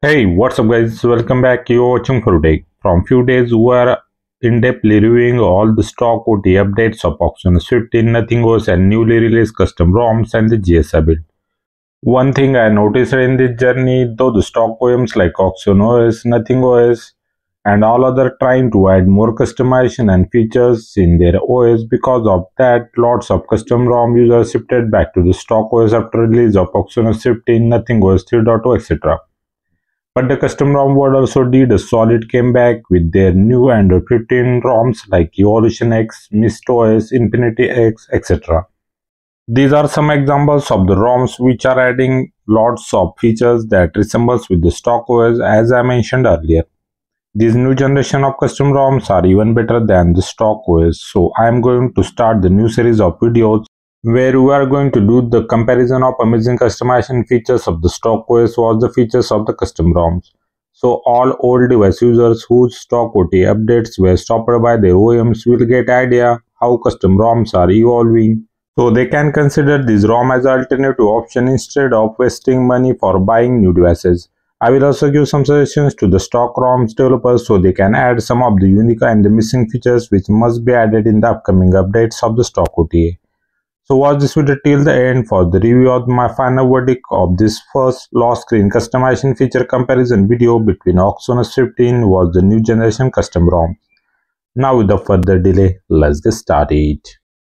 Hey, what's up guys? Welcome back. You're watching for today. From few days we are in-depthly reviewing all the stock OT updates of OxygenOS 15, nothing goes and newly released custom ROMs and the GSI build. One thing I noticed in this journey, though the stock OEMs like OxygenOS, Nothing OS and all other trying to add more customization and features in their OS, because of that lots of custom ROM users shifted back to the stock OS after release of OxygenOS 15, Nothing OS 3.0 etc. But the custom ROM world also did a solid comeback with their new Android 15 ROMs like Evolution X, MistOS, Infinity X, etc. These are some examples of the ROMs which are adding lots of features that resembles with the stock OS as I mentioned earlier. These new generation of custom ROMs are even better than the stock OS, so I am going to start the new series of videos where we are going to do the comparison of amazing customization features of the stock OS was the features of the custom ROMs. So all old device users whose stock OT updates were stopped by their OEMs will get idea how custom ROMs are evolving, so they can consider this ROM as an alternative option instead of wasting money for buying new devices. I will also give some suggestions to the stock ROMs developers so they can add some of the unique and the missing features which must be added in the upcoming updates of the stock OTA. So watch this video till the end for the review of my final verdict of this first Lockscreen customization feature comparison video between OxygenOS 15 was the new generation custom ROM. Now without further delay, let's get started.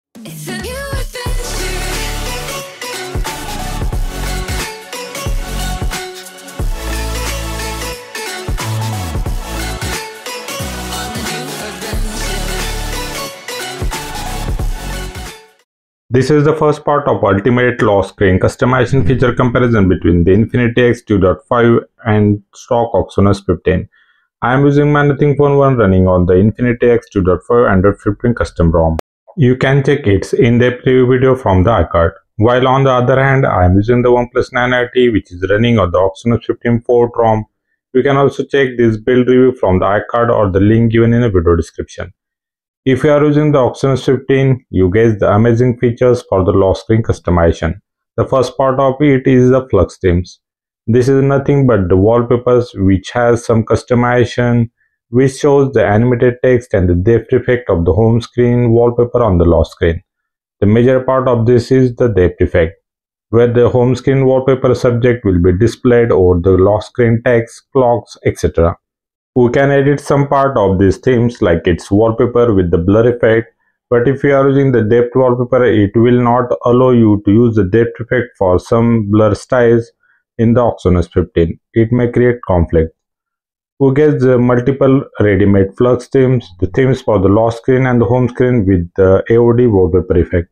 This is the first part of ultimate Lockscreen customization feature comparison between the Infinity X 2.5 and stock OxygenOS 15. I am using my Nothing Phone 1 running on the Infinity X 2.5 Android 15 custom ROM. You can check its in-depth review video from the iCard. While on the other hand, I am using the OnePlus 990 which is running on the OxygenOS 15 Port ROM. You can also check this build review from the iCard or the link given in the video description. If you are using the OxygenOS 15, you get the amazing features for the Lockscreen customization. The first part of it is the flux themes. This is nothing but the wallpapers which has some customization which shows the animated text and the depth effect of the home screen wallpaper on the Lockscreen. The major part of this is the depth effect, where the home screen wallpaper subject will be displayed over the Lockscreen text, clocks, etc. We can edit some part of these themes like its wallpaper with the blur effect, but if you are using the depth wallpaper, it will not allow you to use the depth effect for some blur styles in the OxygenOS 15. It may create conflict. We get the multiple ready-made flux themes, the themes for the lock screen and the home screen with the AOD wallpaper effect.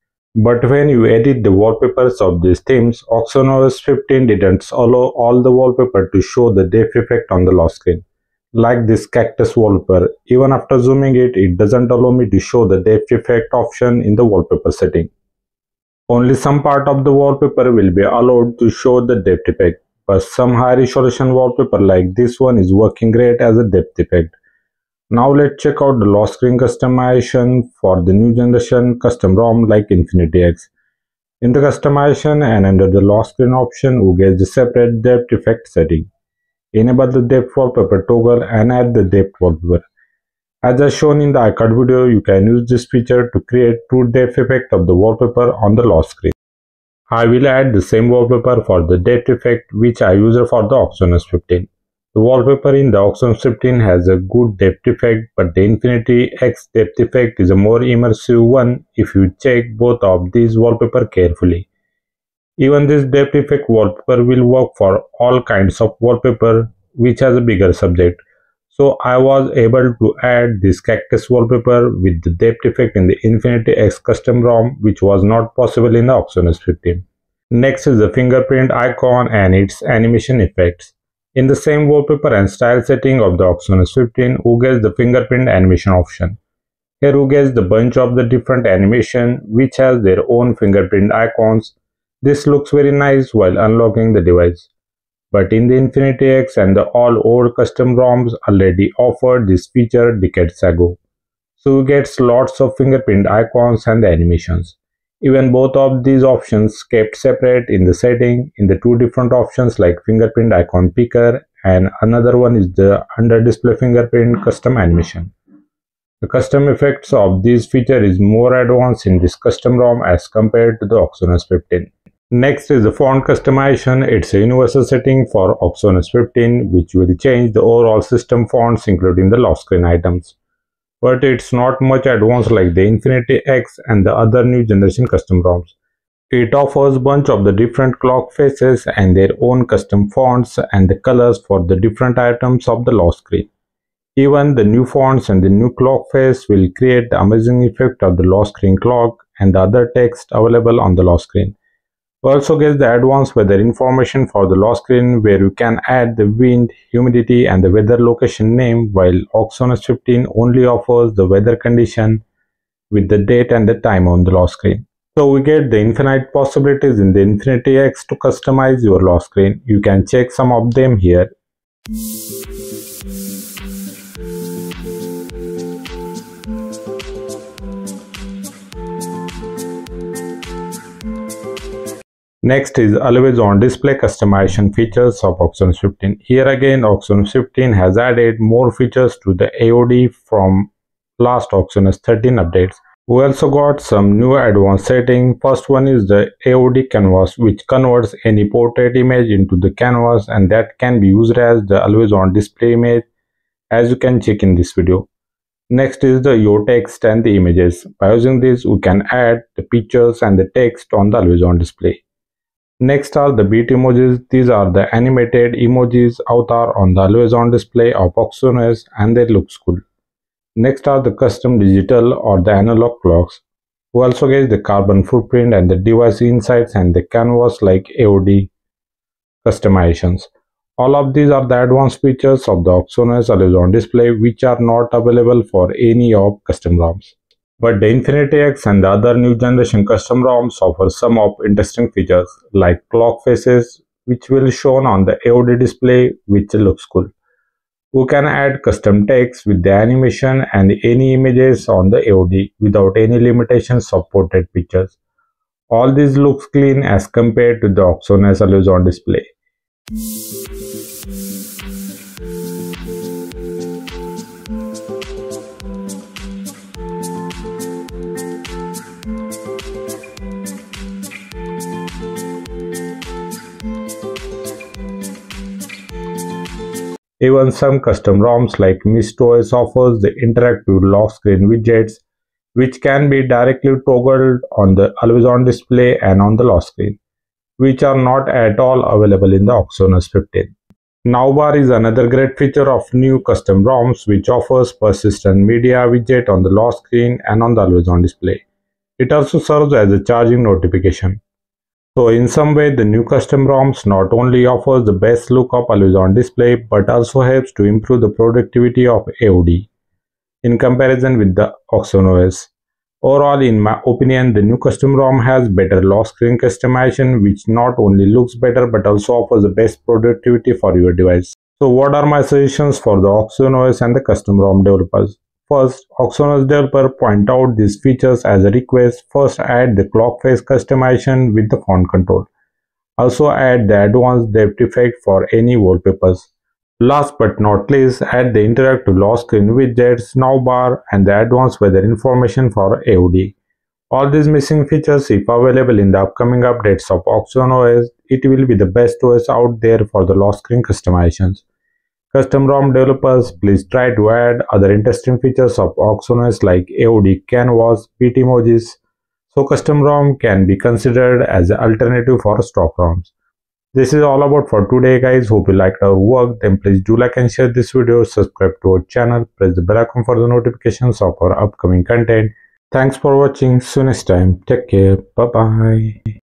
But when you edit the wallpapers of these themes, OxygenOS 15 didn't allow all the wallpaper to show the depth effect on the lock screen. Like this cactus wallpaper, even after zooming it, it doesn't allow me to show the depth effect option in the wallpaper setting. Only some part of the wallpaper will be allowed to show the depth effect, but some high resolution wallpaper like this one is working great as a depth effect. Now let's check out the lock screen customization for the new generation custom ROM like Infinity X. In the customization and under the lock screen option, we get the separate depth effect setting. Enable the depth wallpaper toggle and add the depth wallpaper. As shown in the iCard video, you can use this feature to create true depth effect of the wallpaper on the lock screen. I will add the same wallpaper for the depth effect which I use for the OxygenOS 15. The wallpaper in the OxygenOS 15 has a good depth effect, but the Infinity X depth effect is a more immersive one if you check both of these wallpaper carefully. Even this depth effect wallpaper will work for all kinds of wallpaper which has a bigger subject. So I was able to add this cactus wallpaper with the depth effect in the Infinity X custom ROM which was not possible in the OxygenOS 15. Next is the fingerprint icon and its animation effects. In the same wallpaper and style setting of the OxygenOS 15, who gets the fingerprint animation option. Here who gets the bunch of the different animation which has their own fingerprint icons. This looks very nice while unlocking the device. But in the Infinity X and the all old custom ROMs already offered this feature decades ago. So you get lots of fingerprint icons and the animations. Even both of these options kept separate in the setting in the two different options like fingerprint icon picker and another one is the under display fingerprint custom animation. The custom effects of this feature is more advanced in this custom ROM as compared to the OxygenOS 15. Next is the font customization. It's a universal setting for OxygenOS 15 which will change the overall system fonts including the lock screen items. But it's not much advanced like the Infinity X and the other new generation custom ROMs. It offers a bunch of the different clock faces and their own custom fonts and the colors for the different items of the lock screen. Even the new fonts and the new clock face will create the amazing effect of the lock screen clock and the other text available on the lock screen. We also get the advanced weather information for the lock screen where you can add the wind, humidity and the weather location name, while OxygenOS 15 only offers the weather condition with the date and the time on the lock screen. So we get the infinite possibilities in the Infinity X to customize your lock screen. You can check some of them here. Next is always on display customization features of OxygenOS 15. Here again OxygenOS 15 has added more features to the AOD from last OxygenOS 13 updates. We also got some new advanced settings. First one is the AOD canvas which converts any portrait image into the canvas and that can be used as the always on display image as you can check in this video. Next is the your text and the images. By using this we can add the pictures and the text on the always on display. Next are the beat emojis. These are the animated emojis avatar on the always on display of OxygenOS and they look cool. Next are the custom digital or the analog clocks. We also get the carbon footprint and the device insights and the canvas like AOD customizations. All of these are the advanced features of the OxygenOS always on display which are not available for any of custom ROMs. But the Infinity X and the other new generation custom ROMs offer some of interesting features like clock faces which will shown on the AOD display which looks cool. We can add custom text with the animation and any images on the AOD without any limitations of portrait pictures. All this looks clean as compared to the OxygenOS always on display. Even some custom ROMs like MistOS offers the interactive lock screen widgets which can be directly toggled on the always on display and on the lock screen, which are not at all available in the OxygenOS 15. Navbar is another great feature of new custom ROMs which offers persistent media widget on the lock screen and on the always on display. It also serves as a charging notification. So in some way the new custom ROMs not only offers the best look of always on display but also helps to improve the productivity of AOD in comparison with the OxygenOS. Overall, in my opinion, the new custom ROM has better lock screen customization which not only looks better but also offers the best productivity for your device. So what are my suggestions for the OxygenOS and the custom ROM developers? First, OxygenOS developer point out these features as a request. First, add the clock face customization with the font control. Also add the advanced depth effect for any wallpapers. Last but not least, add the interactive lock screen widgets, navbar and the advanced weather information for AOD. All these missing features, if available in the upcoming updates of OxygenOS, it will be the best OS out there for the lock screen customizations. Custom ROM developers, please try to add other interesting features of OxygenOS like AOD canvas, beat emojis, so custom ROM can be considered as an alternative for stock ROMs. This is all about for today guys. Hope you liked our work. Then please do like and share this video, subscribe to our channel, press the bell icon for the notifications of our upcoming content. Thanks for watching. See you next time. Take care. Bye bye.